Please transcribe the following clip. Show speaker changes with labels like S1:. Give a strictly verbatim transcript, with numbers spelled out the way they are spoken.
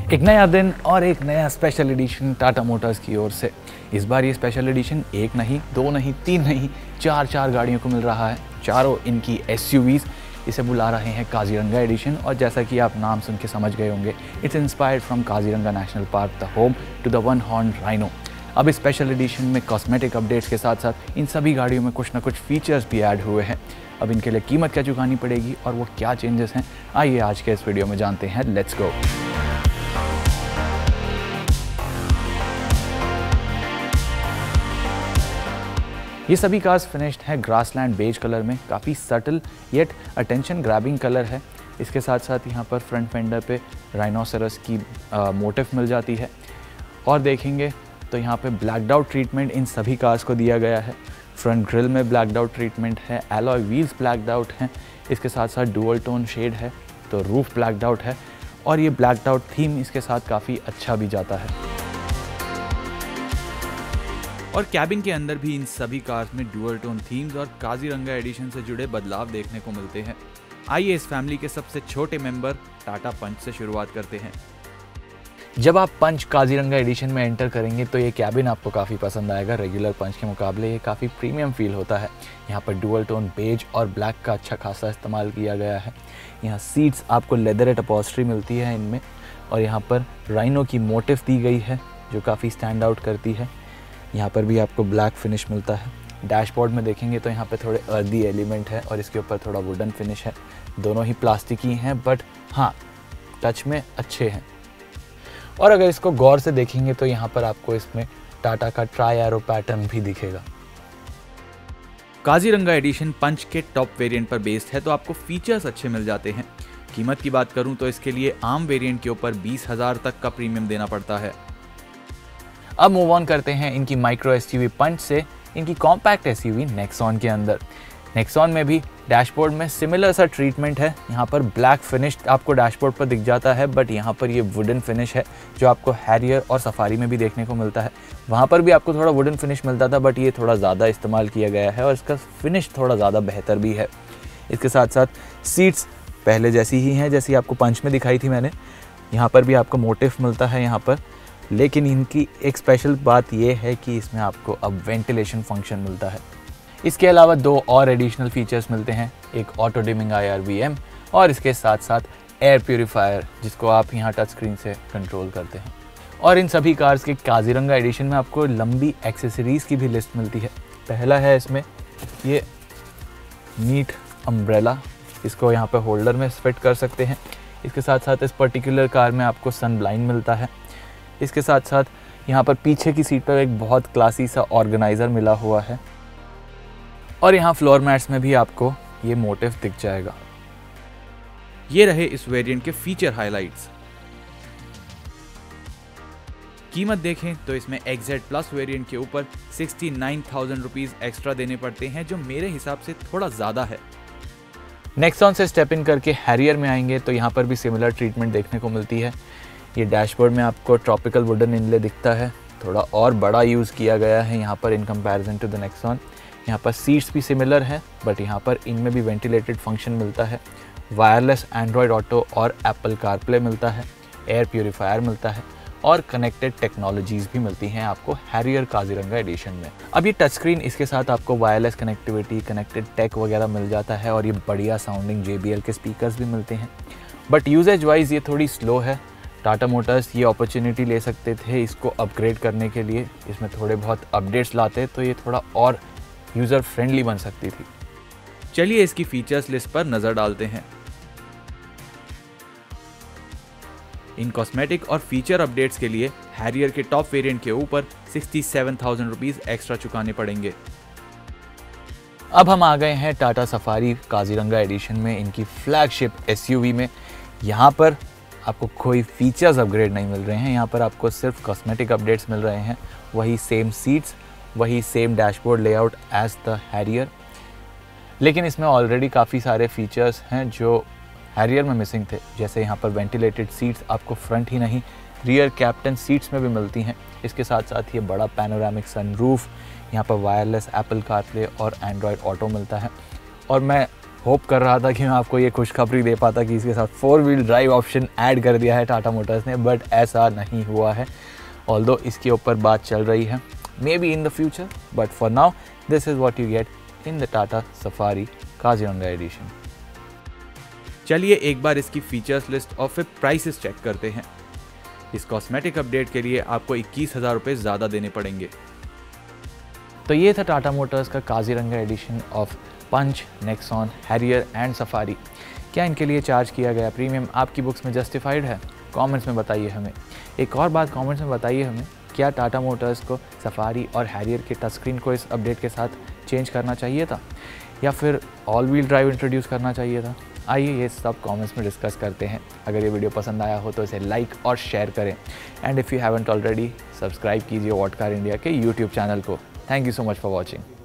S1: एक नया दिन और एक नया स्पेशल एडिशन टाटा मोटर्स की ओर से। इस बार ये स्पेशल एडिशन एक नहीं, दो नहीं, तीन नहीं, चार चार गाड़ियों को मिल रहा है। चारों इनकी एसयूवीज इसे बुला रहे हैं काजीरंगा एडिशन। और जैसा कि आप नाम सुन के समझ गए होंगे, it's inspired from Kaziranga national park, the home to the one horn rhino. अब इस स्पेशल एडिशन में कॉस्मेटिक अपडेट्स के साथ साथ इन सभी गाड़ियों में कुछ ना कुछ फीचर्स भी ऐड हुए हैं। अब इनके लिए कीमत क्या चुकानी पड़ेगी और वो क्या चेंजेस हैं, आइए आज के इस वीडियो में जानते हैं। Let's go. ये सभी कार्स फिनिश्ड हैं ग्रासलैंड बेज कलर में। काफ़ी subtle yet attention grabbing colour है। इसके साथ साथ यहाँ पर फ्रंट फेंडर पे राइनोसेरस की मोटिव मिल जाती है। और देखेंगे तो यहाँ पे ब्लैकड आउट ट्रीटमेंट इन सभी कार्स को दिया गया है। फ्रंट ग्रिल में ब्लैकड आउट ट्रीटमेंट है, एलॉय व्हील्स ब्लैकड आउट हैं। इसके साथ साथ डुअल टोन शेड है, तो रूफ ब्लैकड आउट है। और ये ब्लैकड आउट थीम इसके साथ काफ़ी अच्छा भी जाता है। और कैबिन के अंदर भी इन सभी कार्स में डुअल टोन थीम्स और काजीरंगा एडिशन से जुड़े बदलाव देखने को मिलते हैं। आइए इस फैमिली के सबसे छोटे मेंबर टाटा पंच से शुरुआत करते हैं। जब आप पंच काजीरंगा एडिशन में एंटर करेंगे तो ये कैबिन आपको काफ़ी पसंद आएगा। रेगुलर पंच के मुकाबले ये काफ़ी प्रीमियम फील होता है। यहाँ पर डुअल टोन बेज और ब्लैक का अच्छा खासा इस्तेमाल किया गया है। यहाँ सीट्स आपको लेदरेट अपॉस्ट्री मिलती है इनमें। और यहाँ पर राइनो की मोटिव दी गई है जो काफ़ी स्टैंड आउट करती है। यहाँ पर भी आपको ब्लैक फिनिश मिलता है। डैशबोर्ड में देखेंगे तो यहाँ पे थोड़े अर्दी एलिमेंट है और इसके ऊपर थोड़ा वुडन फिनिश है। दोनों ही प्लास्टिक ही हैं, बट हाँ टच में अच्छे हैं। और अगर इसको गौर से देखेंगे तो यहाँ पर आपको इसमें टाटा का ट्राई एरो पैटर्न भी दिखेगा। काजीरंगा एडिशन पंच के टॉप वेरिएंट पर बेस्ड है, तो आपको फीचर्स अच्छे मिल जाते हैं। कीमत की बात करूँ तो इसके लिए आम वेरिएंट के ऊपर बीस हजार तक का प्रीमियम देना पड़ता है। अब मूव ऑन करते हैं इनकी माइक्रो एसयूवी पंच से इनकी कॉम्पैक्ट एसयूवी नेक्सॉन के अंदर। नेक्सॉन में भी डैशबोर्ड में सिमिलर सा ट्रीटमेंट है। यहाँ पर ब्लैक फिनिश आपको डैशबोर्ड पर दिख जाता है, बट यहाँ पर ये वुडन फिनिश है जो आपको हैरियर और सफारी में भी देखने को मिलता है। वहाँ पर भी आपको थोड़ा वुडन फिनिश मिलता था, बट ये थोड़ा ज़्यादा इस्तेमाल किया गया है और इसका फिनिश थोड़ा ज़्यादा बेहतर भी है। इसके साथ साथ सीट्स पहले जैसी ही हैं जैसी आपको पंच में दिखाई थी मैंने। यहाँ पर भी आपको मोटिव मिलता है यहाँ पर, लेकिन इनकी एक स्पेशल बात यह है कि इसमें आपको अब वेंटिलेशन फंक्शन मिलता है। इसके अलावा दो और एडिशनल फीचर्स मिलते हैं, एक auto dimming I R V M और इसके साथ साथ एयर प्यूरीफायर जिसको आप यहाँ टच स्क्रीन से कंट्रोल करते हैं। और इन सभी कार्स के काजीरंगा एडिशन में आपको लंबी एक्सेसरीज़ की भी लिस्ट मिलती है। पहला है इसमें ये नीट अम्ब्रेला, इसको यहाँ पे होल्डर में फिट कर सकते हैं। इसके साथ साथ इस पर्टिकुलर कार में आपको सन ब्लाइंड मिलता है। इसके साथ साथ यहाँ पर पीछे की सीट पर एक बहुत क्लासी सा ऑर्गेनाइज़र मिला हुआ है। और यहाँ फ्लोर मैट्स में भी आपको ये मोटिव दिख जाएगा। ये रहे इस वेरिएंट के फीचर हाइलाइट्स। कीमत देखें तो इसमें एक्सजेड प्लस वेरिएंट के ऊपर sixty nine thousand rupees extra देने पड़ते हैं, जो मेरे हिसाब से थोड़ा ज़्यादा है। नेक्सॉन से स्टेप इन करके हैरियर में आएंगे तो यहाँ पर भी सिमिलर ट्रीटमेंट देखने को मिलती है। ये डैशबोर्ड में आपको ट्रॉपिकल वुडन इनले दिखता है, थोड़ा और बड़ा यूज़ किया गया है यहाँ पर in comparison to the Nexon. यहाँ पर सीट्स भी सिमिलर हैं, बट यहाँ पर इनमें भी वेंटिलेटेड फंक्शन मिलता है। वायरलेस एंड्रॉयड ऑटो और एप्पल कारप्ले मिलता है। एयर प्यूरीफायर मिलता है और कनेक्टेड टेक्नोलॉजीज़ भी मिलती हैं आपको हैरियर काजीरंगा एडिशन में। अब ये टच स्क्रीन, इसके साथ आपको वायरलेस कनेक्टिविटी, कनेक्टेड टेक वगैरह मिल जाता है और ये बढ़िया साउंडिंग जे बी एल के स्पीकर्स भी मिलते हैं। बट यूजेज वाइज ये थोड़ी स्लो है। टाटा मोटर्स ये अपॉर्चुनिटी ले सकते थे इसको अपग्रेड करने के लिए, इसमें थोड़े बहुत अपडेट्स लाते तो ये थोड़ा और यूज़र फ्रेंडली बन सकती थी। चलिए इसकी फीचर्स लिस्ट पर नज़र डालते हैं। इन कॉस्मेटिक और फीचर अपडेट्स के लिए हैरियर के टॉप वेरिएंट के ऊपर sixty seven thousand rupees extra चुकाने पड़ेंगे। अब हम आ गए हैं टाटा सफारी काजीरंगा एडिशन में, इनकी फ्लैगशिप एसयूवी में। यहाँ पर आपको कोई फीचर्स अपग्रेड नहीं मिल रहे हैं, यहाँ पर आपको सिर्फ कॉस्मेटिक अपडेट्स मिल रहे हैं। वही सेम सीट्स, वही same dashboard layout as the Harrier, लेकिन इसमें ऑलरेडी काफ़ी सारे फीचर्स हैं जो हैरियर में मिसिंग थे। जैसे यहाँ पर वेंटिलेटेड सीट्स आपको फ्रंट ही नहीं रियर कैप्टन सीट्स में भी मिलती हैं। इसके साथ साथ ये बड़ा पैनोरामिक सनरूफ, यहाँ पर वायरलेस एप्पल कारप्ले और एंड्रॉयड ऑटो मिलता है। और मैं होप कर रहा था कि मैं आपको ये खुशखबरी दे पाता कि इसके साथ four wheel drive option add कर दिया है टाटा मोटर्स ने, बट ऐसा नहीं हुआ है। ऑल्दो इसके ऊपर बात चल रही है, maybe in the future, but for now this is what you get in the Tata Safari Kaziranga edition. चलिए एक बार इसकी फीचर्स लिस्ट और फिर प्राइसेस चेक करते हैं। इस कॉस्मेटिक अपडेट के लिए आपको इक्कीस हज़ार रुपये ज़्यादा देने पड़ेंगे। तो ये था टाटा मोटर्स का Kaziranga edition of Punch, Nexon, Harrier and Safari. क्या इनके लिए चार्ज किया गया प्रीमियम आपकी बुक्स में जस्टिफाइड है? कमेंट्स में बताइए हमें। एक और बात कमेंट्स में बताइए हमें, क्या टाटा मोटर्स को सफारी और हैरियर के टच स्क्रीन को इस अपडेट के साथ चेंज करना चाहिए था या फिर ऑल व्हील ड्राइव इंट्रोड्यूस करना चाहिए था? आइए ये सब कमेंट्स में डिस्कस करते हैं। अगर ये वीडियो पसंद आया हो तो इसे लाइक और शेयर करें, and if you haven't already subscribe कीजिए व्हाट कार इंडिया के यूट्यूब चैनल को। Thank you so much for watching.